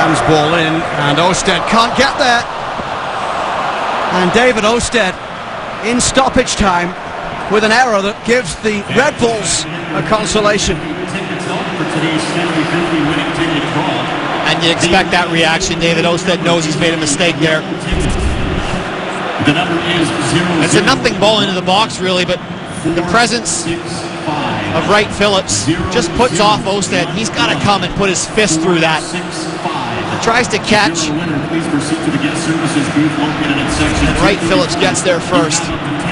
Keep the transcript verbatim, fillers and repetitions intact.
Rams ball in, and Ousted can't get there. And David Ousted in stoppage time with an error that gives the Red Bulls a consolation. And you expect that reaction. David Ousted knows he's made a mistake there. It's a nothing ball into the box, really, but the presence of Wright-Phillips just puts off Ousted. He's got to come and put his fist through that. He tries to catch, and Wright-Phillips gets there first.